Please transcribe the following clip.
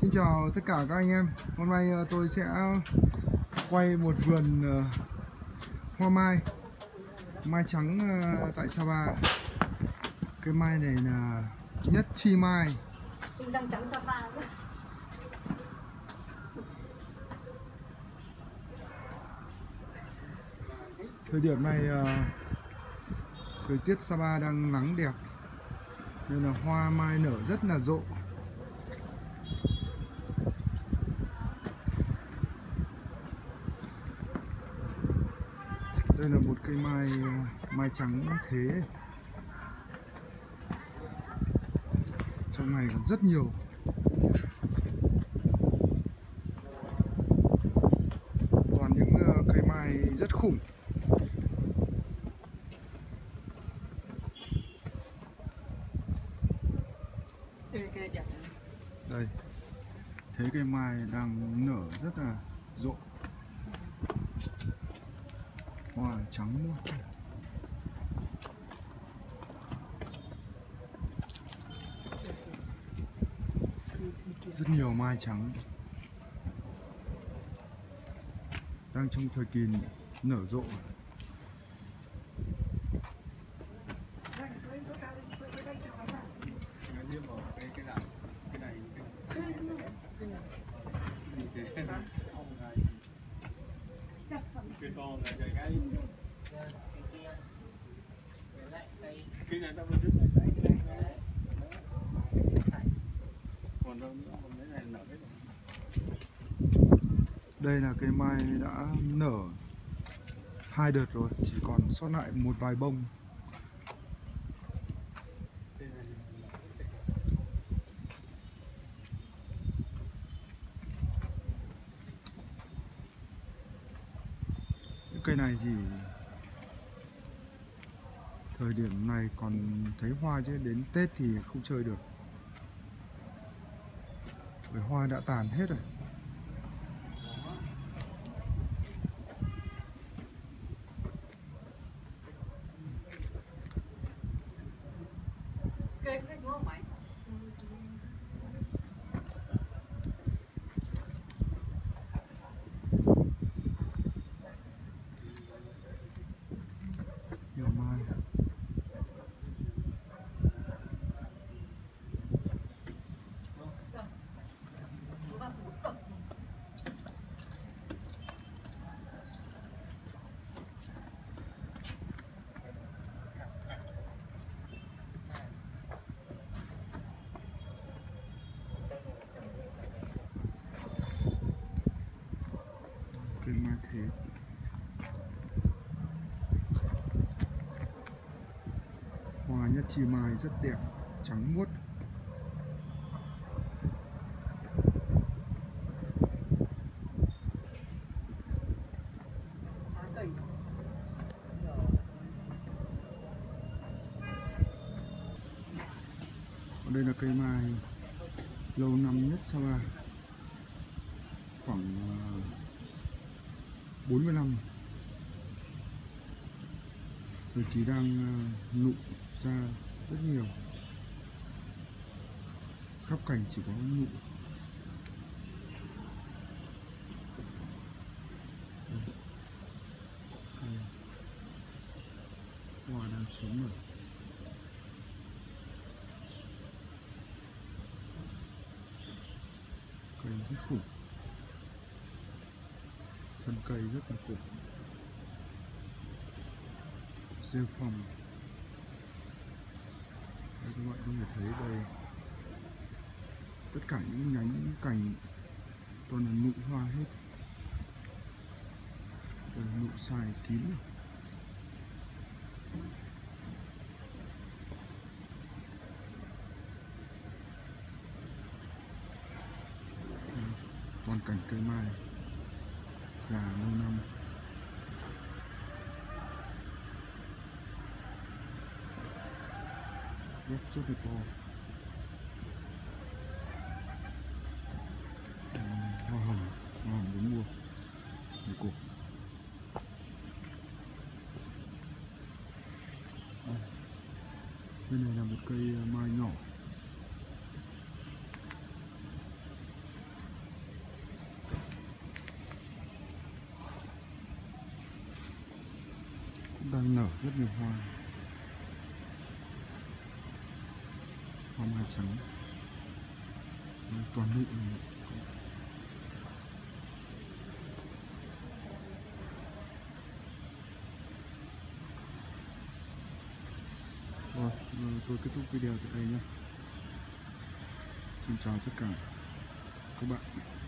Xin chào tất cả các anh em. Hôm nay tôi sẽ quay một vườn hoa mai, mai trắng tại Sapa. Cái mai này là nhất chi mai. Răng trắng Sapa. Thời điểm này thời tiết Sapa đang nắng đẹp nên là hoa mai nở rất là rộ. Đây là một cây mai trắng thế. Trong này còn rất nhiều. Toàn những cây mai rất khủng. Đây, thấy cây mai đang nở rất là rộ. Hoa trắng luôn. Rất nhiều mai trắng đang trong thời kỳ nở rộ. Đây là cây mai đã nở 2 đợt rồi, chỉ còn sót lại một vài bông. Những cây này thì thời điểm này còn thấy hoa chứ đến Tết thì không chơi được, bởi hoa đã tàn hết rồi. Nhiều mai. Cây mai thế. Hoa nhất chi mai rất đẹp, trắng muốt. Còn đây là cây mai lâu năm nhất Sapa, khoảng 40 năm. Thời kỳ đang nụ ra rất nhiều, khắp cảnh chỉ có nụ. Hoa đang sống rồi. Cây rất khủng, thân cây rất là khủng. Rêu phong. Đây, các bạn có thể thấy đây, tất cả những nhánh cành toàn là nụ hoa hết. Đây, nụ xài kín rồi. Toàn cảnh cây mai già lâu năm. Gốc rất là to. Hoa hồng muốn mua một cục. Bên này là một cây mai nhỏ. đang nở rất nhiều hoa, hoa mai trắng toàn nụ. Rồi, tôi kết thúc video tại đây nhé. Xin chào tất cả các bạn.